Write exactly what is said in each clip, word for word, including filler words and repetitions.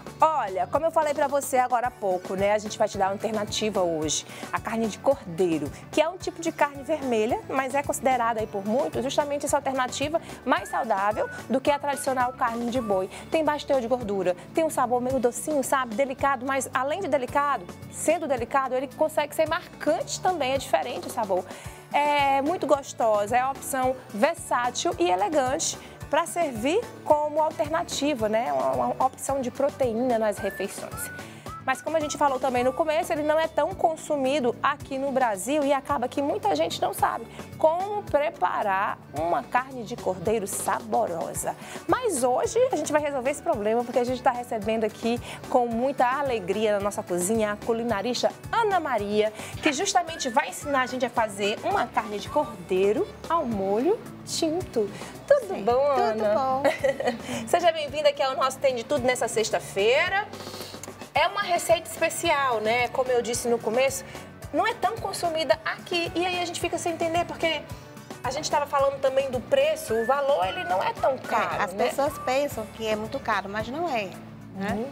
Olha, como eu falei pra você agora há pouco, né? A gente vai te dar uma alternativa hoje. A carne de cordeiro, que é um tipo de carne vermelha, mas é considerada aí por muitos justamente essa alternativa mais saudável do que a tradicional carne de boi. Tem baixo teor de gordura, tem um sabor meio docinho, sabe? Delicado, mas além de delicado, sendo delicado, ele consegue ser marcante também, é diferente o sabor. É muito gostosa, é a opção versátil e elegante para servir como alternativa, né? Uma, uma opção de proteína nas refeições. Mas como a gente falou também no começo, ele não é tão consumido aqui no Brasil e acaba que muita gente não sabe como preparar uma carne de cordeiro saborosa. Mas hoje a gente vai resolver esse problema porque a gente está recebendo aqui com muita alegria na nossa cozinha a culinarista Ana Maria, que justamente vai ensinar a gente a fazer uma carne de cordeiro ao molho tinto. Tudo Sim, bom, Ana? Tudo bom. Seja bem-vinda aqui ao nosso Tem de Tudo nessa sexta-feira. É uma receita especial, né? Como eu disse no começo, não é tão consumida aqui. E aí a gente fica sem entender, porque a gente estava falando também do preço, o valor ele não é tão caro, é, As né? pessoas pensam que é muito caro, mas não é, né? Uhum.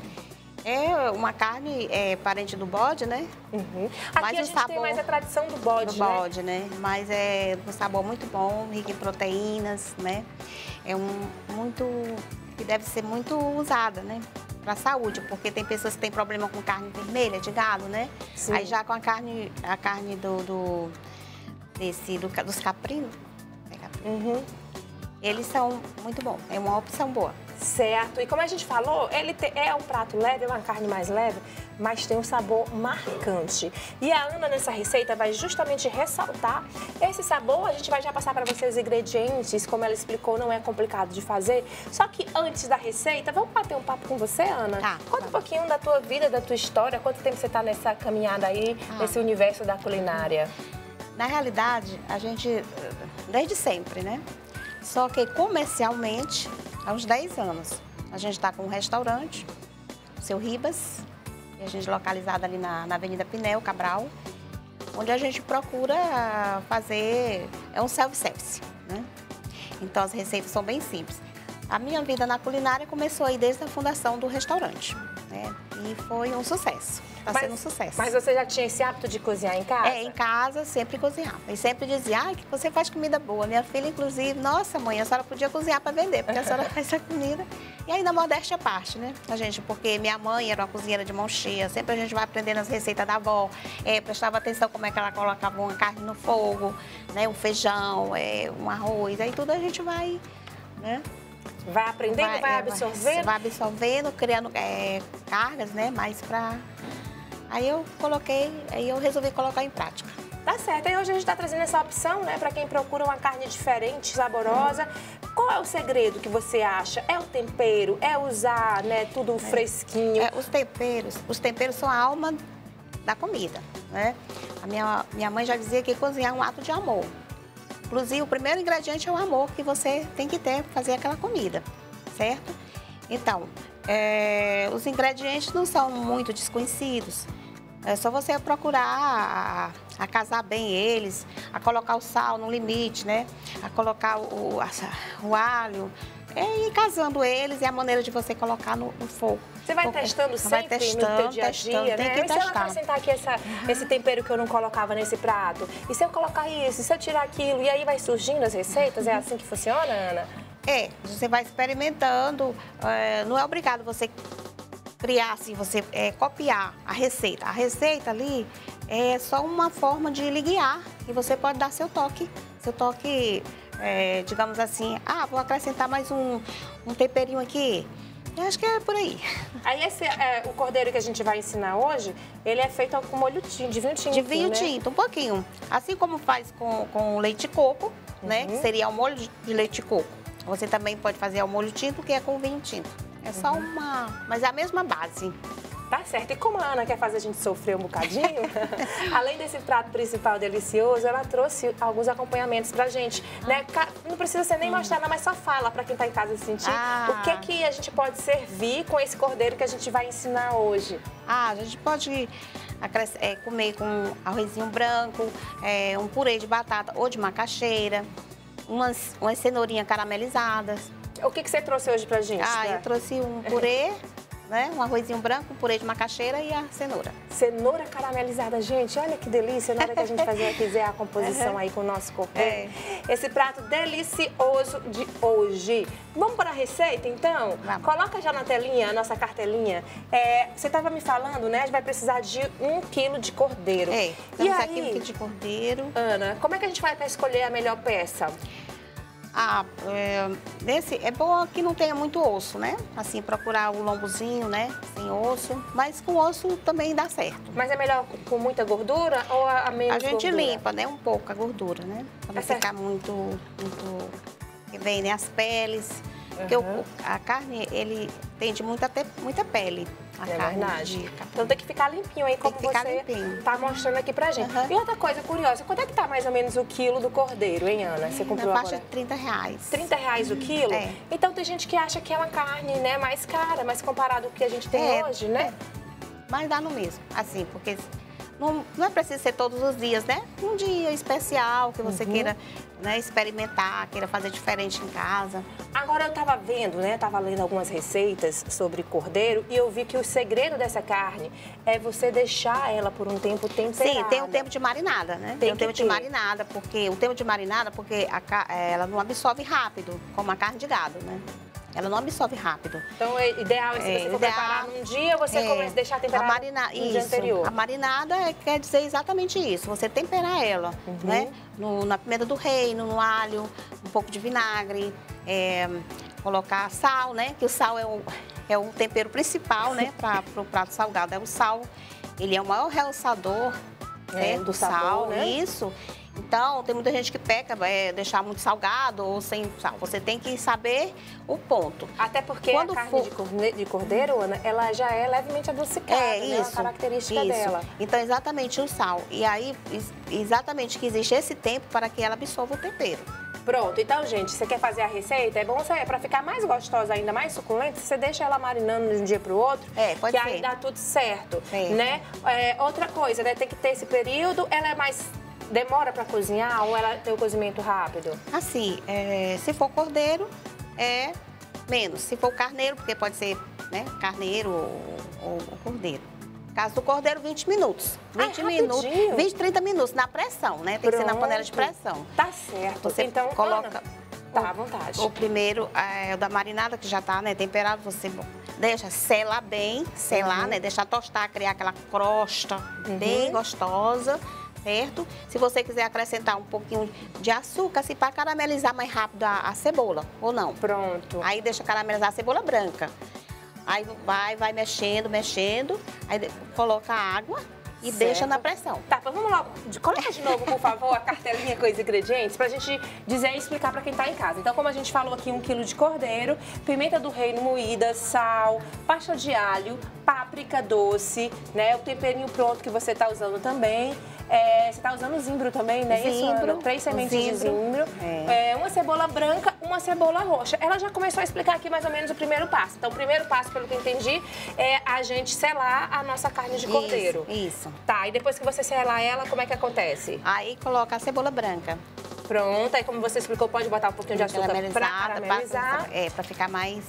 É uma carne é, parente do bode, né? Uhum. Aqui mas a gente sabor tem mais a tradição do bode, do bode, né? né? Mas é um sabor muito bom, rico em proteínas, né? É um muito que deve ser muito usada, né? Para a saúde, porque tem pessoas que têm problema com carne vermelha, de gado, né? Sim. Aí já com a carne, a carne do, do desse, do, dos caprinos, é caprino. Uhum. Eles são muito bons, é uma opção boa. Certo, e como a gente falou, ele te, é um prato leve, é uma carne mais leve, mas tem um sabor marcante. E a Ana, nessa receita, vai justamente ressaltar esse sabor. A gente vai já passar para vocês os ingredientes, como ela explicou, não é complicado de fazer. Só que antes da receita, vamos bater um papo com você, Ana? Tá. Conta um pouquinho da tua vida, da tua história, quanto tempo você está nessa caminhada aí, ah. nesse universo da culinária? Na realidade, a gente, desde sempre, né? Só que comercialmente, há uns dez anos, a gente está com um restaurante, o Seu Ribas, e a gente localizado ali na, na Avenida Pinel, Cabral, onde a gente procura fazer, é um self-service, né? Então as receitas são bem simples. A minha vida na culinária começou aí desde a fundação do restaurante, né? E foi um sucesso. Está sendo um sucesso. Mas você já tinha esse hábito de cozinhar em casa? É, em casa sempre cozinhava. E sempre dizia, ai, que você faz comida boa. Minha filha, inclusive, nossa, mãe, a senhora podia cozinhar para vender, porque a senhora faz a comida. E aí, na modéstia parte, né, a gente, porque minha mãe era uma cozinheira de mão cheia, sempre a gente vai aprendendo as receitas da avó, é, prestava atenção como é que ela colocava uma carne no fogo, né, um feijão, é, um arroz, aí tudo a gente vai, né? Vai aprendendo, vai, vai absorvendo? Vai absorvendo, criando é, cargas, né, mais para... Aí eu coloquei, aí eu resolvi colocar em prática. Tá certo, aí hoje a gente está trazendo essa opção, né, para quem procura uma carne diferente, saborosa. Hum. Qual é o segredo que você acha? É o tempero? É usar, né, tudo fresquinho? É, os temperos, os temperos são a alma da comida, né? A minha, minha mãe já dizia que cozinhar é um ato de amor. Inclusive, o primeiro ingrediente é o amor que você tem que ter para fazer aquela comida, certo? Então, é, os ingredientes não são muito desconhecidos. É só você procurar a, a casar bem eles, a colocar o sal no limite, né? A colocar o, a, o alho, é, ir casando eles e a maneira de você colocar no, no fogo. Você vai testando sempre vai testando, no teu dia a dia, testando, né? Tem que e testar. se eu acrescentar aqui essa, uhum. esse tempero que eu não colocava nesse prato? E se eu colocar isso? E se eu tirar aquilo? E aí vai surgindo as receitas? Uhum. É assim que funciona, Ana? É, você vai experimentando, é, não é obrigado você criar, assim, você é, copiar a receita. A receita ali é só uma forma de lhe guiar e você pode dar seu toque, seu toque, é, digamos assim, ah, vou acrescentar mais um, um temperinho aqui. Eu acho que é por aí. Aí esse, é, o cordeiro que a gente vai ensinar hoje, ele é feito com molho tinto, de vinho tinto, De vinho né? tinto, um pouquinho. Assim como faz com, com leite de coco, uhum. né, que seria o molho de leite de coco. Você também pode fazer o molho tinto, que é com vinho tinto. É uhum. só uma... mas é a mesma base. Tá certo. E como a Ana quer fazer a gente sofrer um bocadinho, além desse prato principal delicioso, ela trouxe alguns acompanhamentos pra gente, ah. né? Não precisa ser nem hum. mostrar, mas só fala pra quem tá em casa sentir ah. o que que a gente pode servir com esse cordeiro que a gente vai ensinar hoje. Ah, a gente pode é, comer com arrozinho branco, é, um purê de batata ou de macaxeira, umas, umas cenourinhas caramelizadas. O que que você trouxe hoje pra gente? Ah, né? eu trouxe um purê né? Um arrozinho branco, um purê de macaxeira e a cenoura. Cenoura caramelizada, gente, olha que delícia, na hora que a gente fazer, fizer a composição aí com o nosso cordeiro. É. Esse prato delicioso de hoje. Vamos para a receita, então? Vamos. Coloca já na telinha, a nossa cartelinha. É, você estava me falando, né? A gente vai precisar de um quilo de cordeiro. É, e temos aí, aqui um quilo de cordeiro. Ana, como é que a gente vai para escolher a melhor peça? Ah, é, nesse, é bom que não tenha muito osso, né? Assim, procurar o lombozinho, né? Sem osso, mas com osso também dá certo. Mas é melhor com muita gordura ou a, a menos A gente gordura? limpa, né? Um pouco a gordura, né? Pra não Tá ficar muito, muito... Que vem, né? As peles. Porque Uhum. o, a carne, ele tem de muita, te- muita pele. A É carne verdade. de Então tem que ficar limpinho aí, como que ficar você limpinho. tá mostrando aqui pra gente. Uhum. E outra coisa curiosa, quanto é que tá mais ou menos o quilo do cordeiro, hein, Ana? Você comprou Na faixa agora? de trinta reais. trinta reais o quilo? É. Então tem gente que acha que é uma carne, né, mais cara, mas comparado ao que a gente tem É, hoje, né? Mas dá no mesmo, assim, porque não, não é preciso ser todos os dias, né? Um dia especial que você Uhum. queira, né, experimentar, queira fazer diferente em casa. Agora eu tava vendo, né, tava lendo algumas receitas sobre cordeiro e eu vi que o segredo dessa carne é você deixar ela por um tempo temperada. Sim, tem o tempo de marinada, né? Tem Tem, o que tempo de ter. marinada, porque o tempo de marinada, porque a ca- ela não absorve rápido, como a carne de gado, né? Ela não absorve rápido. Então é ideal, se É, você for ideal- preparar num dia, você É, começa a deixar a temperada marina- no dia isso. anterior. A marinada é- quer dizer exatamente isso. Você temperar ela, Uhum. né? No- na pimenta do reino, no alho, um pouco de vinagre, é, colocar sal, né? Que o sal é o, é o tempero principal, né? Para o prato salgado. É o sal. Ele é o maior realçador, É, certo? do sabor, sal, né? Isso. Então, tem muita gente que peca, é, deixar muito salgado ou sem sal. Você tem que saber o ponto. Até porque Quando a carne for- de corne- de cordeiro, Ana, ela já é levemente adocicada, É, né? É uma isso. característica isso. dela. Então, exatamente o sal. E aí, ex- exatamente que existe esse tempo para que ela absorva o tempero. Pronto, então, gente, você quer fazer a receita? É bom você, para ficar mais gostosa, ainda mais suculenta, você deixa ela marinando de um dia para o outro, É, pode que ser. aí dá tudo certo, Certo. né? É, outra coisa, né? Tem que ter esse período, ela é mais... Demora para cozinhar ou ela tem o cozimento rápido? Assim, é, se for cordeiro, é menos. Se for carneiro, porque pode ser, né, carneiro ou, ou- ou cordeiro. No caso do cordeiro, vinte minutos. Ah, vinte é minutos, rapidinho. vinte, trinta minutos na pressão, né? Tem que ser na panela de Pronto. pressão. Tá certo. Você então, coloca Ana, tá à vontade. O primeiro é o da marinada, que já está, né, temperado, você deixa selar bem, selar, Uhum. né, deixar tostar, criar aquela crosta bem gostosa, certo? Se você quiser acrescentar um pouquinho de açúcar, assim, para caramelizar mais rápido a, a cebola, ou não. Pronto. Aí deixa caramelizar a cebola branca. Aí vai, vai mexendo, mexendo, aí de- coloca a água e Certo. deixa na pressão. Tá, mas vamos lá. De- Coloca de novo, por favor, a cartelinha com os ingredientes pra gente dizer e explicar pra quem tá em casa. Então, como a gente falou aqui, um quilo de cordeiro, pimenta do reino moída, sal, pasta de alho, páprica doce, né? O temperinho pronto que você tá usando também. É, você tá usando zimbro também, né? Isso, Zimbro, Ana? Três sementes de zimbro. zimbro. É. É, uma cebola branca, uma cebola roxa. Ela já começou a explicar aqui mais ou menos o primeiro passo. Então, o primeiro passo, pelo que eu entendi, é a gente selar a nossa carne de cordeiro. Isso, isso. Tá, e depois que você selar ela, como é que acontece? Aí coloca a cebola branca. Pronto, aí como você explicou, pode botar um pouquinho de açúcar pra Caramelizada, caramelizar. pra, é, pra ficar mais...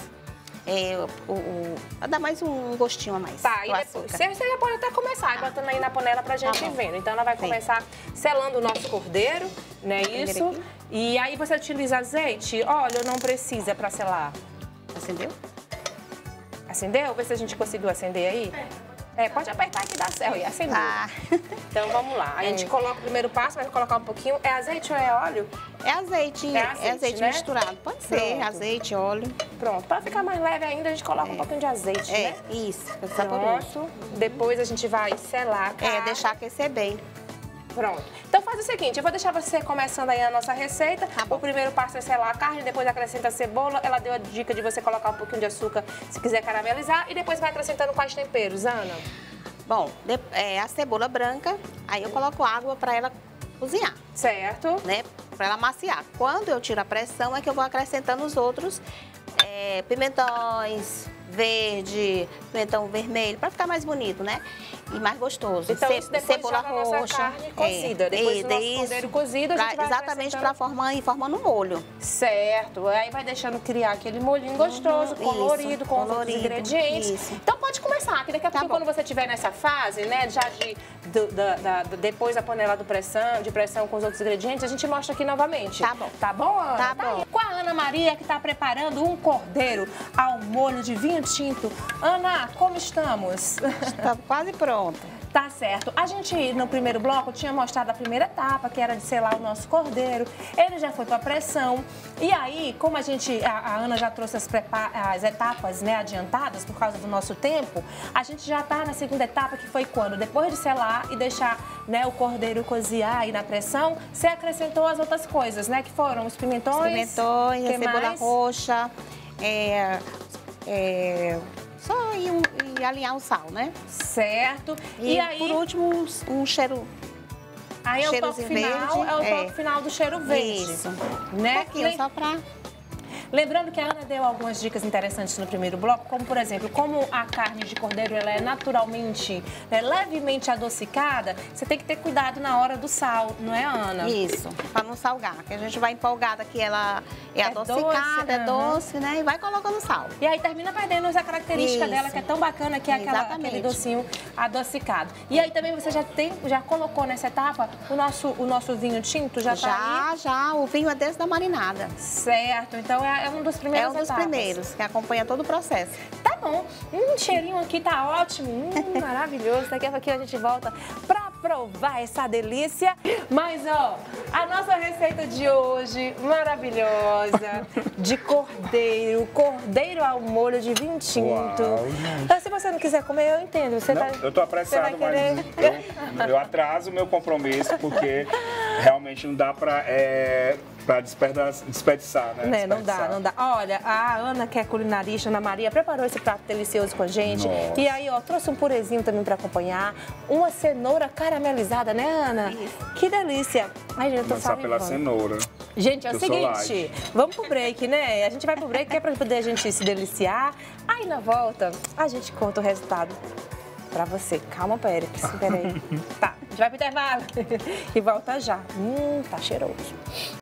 É, o, o, pra dar mais um gostinho a mais. Tá, e do depois, açúcar. você, você já pode até começar, botando aí na panela pra gente Tá ir bom. vendo. Então ela vai Sim. começar selando o nosso cordeiro, né, Primeiro isso? aqui. E aí você utiliza azeite? Óleo não precisa pra selar. Acendeu? Acendeu? Vê se a gente conseguiu acender aí. É, pode apertar que dá certo. E acendeu. Ah, Então vamos lá. A gente É. coloca o primeiro passo, vai colocar um pouquinho. É azeite ou é óleo? é azeite, É é azeite, azeite, né? misturado. Pode ser, Pronto. azeite, óleo. Pronto. Pra ficar mais leve ainda, a gente coloca um pouquinho de azeite, É, né? isso, saboroso. Pronto. Depois a gente vai selar a carne. É, deixar aquecer bem. Pronto. Então faz o seguinte, eu vou deixar você começando aí a nossa receita. Tá bom. O primeiro passo é selar a carne, depois acrescenta a cebola. Ela deu a dica de você colocar um pouquinho de açúcar se quiser caramelizar. E depois vai acrescentando quais temperos, Ana? Bom, de- é, a cebola branca, aí eu coloco água para ela cozinhar, Certo? né? Para ela maciar. Quando eu tiro a pressão é que eu vou acrescentando os outros é, pimentões, verde, pimentão vermelho, para ficar mais bonito, né? E mais gostoso. Então, Ce isso depois cebola joga a nossa roxa. carne cozida. É, Depois é, do nosso isso, cordeiro cozido, a gente pra, vai exatamente acrescentando- para formar e formando um molho. Certo, aí vai deixando criar aquele molhinho gostoso, Uhum, colorido, isso, com os outros colorido, ingredientes. isso. Então pode começar, que daqui a Tá pouco, bom. quando você estiver nessa fase, né, já de, do- da, da- do- depois da panela do pressão, de pressão com os outros ingredientes, a gente mostra aqui novamente. Tá bom. Tá bom, Ana? Tá bom. aí com a Ana Maria, que está preparando um cordeiro ao molho de vinho tinto. Ana, como estamos? Está quase pronto. Tá certo. A gente, no primeiro bloco, tinha mostrado a primeira etapa, que era de selar o nosso cordeiro. Ele já foi para pressão. E aí, como a gente, a, a Ana já trouxe as, prepa- as etapas, né, adiantadas por causa do nosso tempo, a gente já tá na segunda etapa, que foi quando, depois de selar e deixar, né, o cordeiro cozinhar aí na pressão, você acrescentou as outras coisas, né, que foram os pimentões. Pimentões, que a cebola mais? roxa, é, é, só ir, um, ir alinhar o sal, né? Certo. E, E, aí, por último, um, um cheiro. aí é o toque cheirozinho final, verde, é o é. toque final do cheiro verde. Isso. Né? Um pouquinho, Lem- só pra... Lembrando que a Ana deu algumas dicas interessantes no primeiro bloco, como, por exemplo, como a carne de cordeiro ela é naturalmente, né, levemente adocicada, você tem que ter cuidado na hora do sal, não é, Ana? Isso, para não salgar, que a gente vai empolgada que ela é, É adocicada, doce, é aham. doce, né? E vai colocando sal. E aí termina perdendo essa característica Isso. dela, que é tão bacana, que é aquela, Exatamente. aquele docinho adocicado. E aí também você já tem, já colocou nessa etapa o nosso, o nosso vinho tinto, já, tá aí? Já, já, o vinho é desde da marinada. Certo, então é, é um dos primeiros É um dos etapas. primeiros, que acompanha todo o processo. Tá bom. Hum, cheirinho aqui tá ótimo. Hum, maravilhoso. Daqui a pouquinho a gente volta pra provar essa delícia. Mas, ó, a nossa receita de hoje, maravilhosa, de cordeiro. Cordeiro ao molho de vinho tinto. Uau, gente. Então, se você não quiser comer, eu entendo. Você Não, tá, eu tô você vai apressado, querer... mas eu, eu atraso o meu compromisso, porque realmente não dá pra, é, pra desperdiçar, desperdiçar, né? Né, não dá, Desperdiçar. não dá. Olha, a Ana, que é culinarista, Ana Maria, preparou esse prato delicioso com a gente. Nossa. E aí, ó, trouxe um purezinho também pra acompanhar. Uma cenoura caramelizada, né, Ana? Isso. Que delícia. Ai, gente, eu tô Começar pela salivando. cenoura. Gente, é o Eu sou seguinte, vamos pro break, né? A gente vai pro break que é pra poder a gente se deliciar. Aí, na volta, a gente conta o resultado pra você. Calma, Pérez, peraí. Tá, a gente vai pro intervalo e volta já. Hum, tá cheiroso.